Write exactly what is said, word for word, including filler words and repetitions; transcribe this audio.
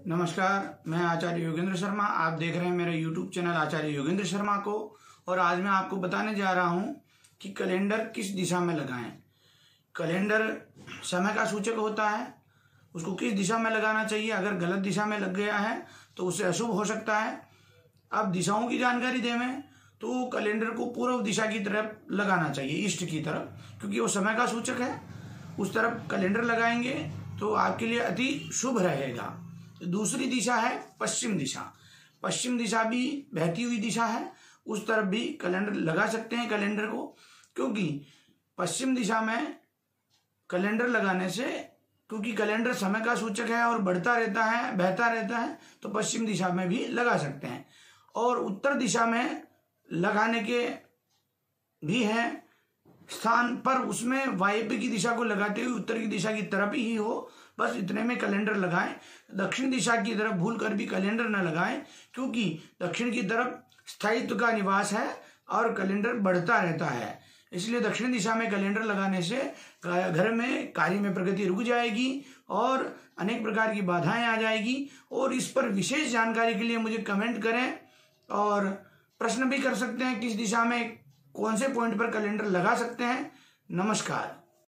नमस्कार, मैं आचार्य योगेंद्र शर्मा। आप देख रहे हैं मेरे यूट्यूब चैनल आचार्य योगेंद्र शर्मा को। और आज मैं आपको बताने जा रहा हूं कि कैलेंडर किस दिशा में लगाएं। कैलेंडर समय का सूचक होता है, उसको किस दिशा में लगाना चाहिए। अगर गलत दिशा में लग गया है तो उससे अशुभ हो सकता है। अब दिशाओं की जानकारी दें तो कैलेंडर को पूर्व दिशा की तरफ लगाना चाहिए, ईस्ट की तरफ, क्योंकि वो समय का सूचक है। उस तरफ कैलेंडर लगाएंगे तो आपके लिए अति शुभ रहेगा। दूसरी दिशा है पश्चिम दिशा। पश्चिम दिशा भी बहती हुई दिशा है, उस तरफ भी कैलेंडर लगा सकते हैं कैलेंडर को, क्योंकि पश्चिम दिशा में कैलेंडर लगाने से, क्योंकि कैलेंडर समय का सूचक है और बढ़ता रहता है, बहता रहता है, तो पश्चिम दिशा में भी लगा सकते हैं। और उत्तर दिशा में लगाने के भी है स्थान, पर उसमें वायव्य की दिशा को लगाते हुए उत्तर की दिशा की तरफ ही हो, बस इतने में कैलेंडर लगाएं। दक्षिण दिशा की तरफ भूल कर भी कैलेंडर न लगाएं, क्योंकि दक्षिण की तरफ स्थायित्व का निवास है और कैलेंडर बढ़ता रहता है। इसलिए दक्षिण दिशा में कैलेंडर लगाने से घर में कार्य में प्रगति रुक जाएगी और अनेक प्रकार की बाधाएं आ जाएगी। और इस पर विशेष जानकारी के लिए मुझे कमेंट करें और प्रश्न भी कर सकते हैं किस दिशा में कौन से पॉइंट पर कैलेंडर लगा सकते हैं। नमस्कार।